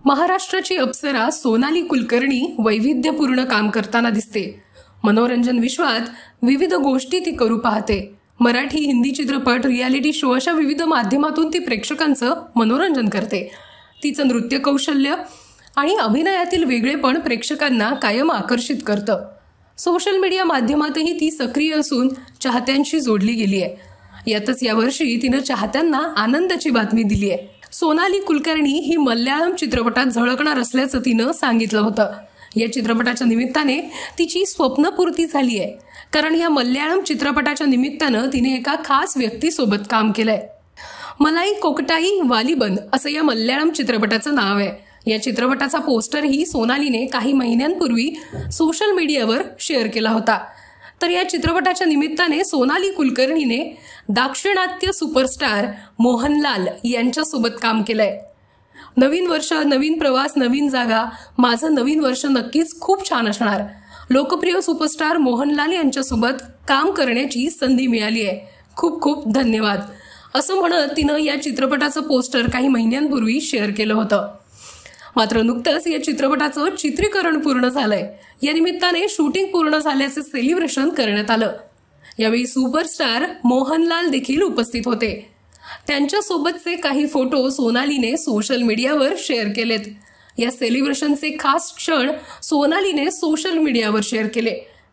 महाराष्ट्राची अप्सरा सोनाली कुलकर्णी वैविध्यपूर्ण काम करताना दिसते। मनोरंजन विश्वात विविध गोष्टी ती करू पाहते। मराठी, हिंदी चित्रपट, रियालिटी शो अशा विविध माध्यमातून ती प्रेक्षकांचं मनोरंजन करते। तिचं नृत्य कौशल्य आणि अभिनयातील वेगळेपण प्रेक्षकांना कायम आकर्षित करतं। सोशल मीडिया माध्यमातही ती सक्रिय असून चाहत्यांशी जोडली गेली आहे। यातच यावर्षी तिनं चाहत्यांना आनंदाची बातमी दिली आहे। सोनाली कुलकर्णी ही मल्याळम चित्रपटात झळकणार असल्याचं तिनं सांगितलं होतं। या चित्रपटाच्या निमित्ताने तिची स्वप्नपूर्ती झाली आहे, कारण या मल्याळम चित्रपटाच्या निमित्तानं तिने एका खास व्यक्तीसोबत काम केलंय। मलाई कोकटाई वालिबन असं या मल्याळम चित्रपटाचं नाव आहे। या चित्रपटाचा पोस्टरही सोनालीने काही महिन्यांपूर्वी सोशल मीडियावर शेअर केला होता। तर या चित्रपटाच्या निमित्ताने सोनाली कुलकर्णीने दाक्षिणात्य सुपरस्टार मोहनलाल यांच्यासोबत काम केलंय। नवीन वर्ष, नवीन प्रवास, नवीन जागा, माझं नवीन वर्ष नक्कीच खूप छान असणार। लोकप्रिय सुपरस्टार मोहनलाल यांच्यासोबत काम करण्याची संधी मिळाली आहे। खूप खूप धन्यवाद असं म्हणत तिनं या चित्रपटाचं पोस्टर काही महिन्यांपूर्वी शेअर केलं होतं। मात्र नुकतंच या चित्रपटाचं चित्रीकरण पूर्ण झालंय। या निमित्ताने शूटिंग पूर्ण झाल्याचे सेलिब्रेशन करण्यात आलं। यावेळी सुपरस्टार मोहनलाल देखील उपस्थित होते। त्यांच्यासोबतचे काही फोटो सोनालीने सोशल मीडियावर शेअर केलेत। या सेलिब्रेशनचे खास क्षण सोनालीने सोशल मीडियावर शेअर केले।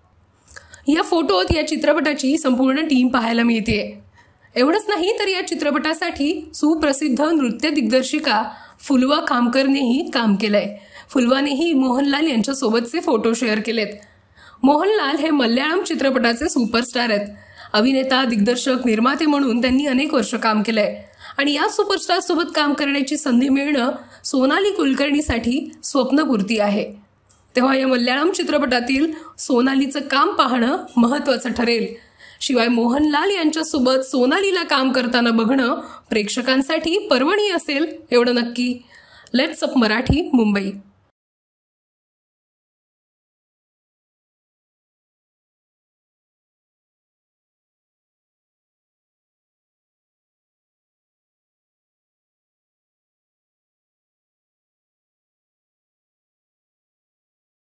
या फोटोत या चित्रपटाची संपूर्ण टीम पाहायला मिळते। एवढंच नाही तर या चित्रपटासाठी सुप्रसिद्ध नृत्य दिग्दर्शिका फुलवा खामकरनेही काम केलंय। फुलवानेही मोहनलाल यांच्यासोबतचे फोटो शेअर केलेत। मोहनलाल हे मल्याळम चित्रपटाचे सुपरस्टार आहेत। अभिनेता, दिग्दर्शक, निर्माते म्हणून त्यांनी अनेक वर्ष काम केलंय आणि या सुपरस्टार सोबत काम करण्याची संधी मिळणं सोनाली कुलकर्णीसाठी स्वप्नपूर्ती आहे। तेव्हा या मल्याळम चित्रपटातील सोनालीचं काम पाहणं महत्त्वाचं ठरेल। शिवाय मोहनलाल यांच्यासोबत सोनालीला काम करताना बघणं प्रेक्षकांसाठी पर्वणी असेल एवढं नक्की। Let's up Marathi, Mumbai.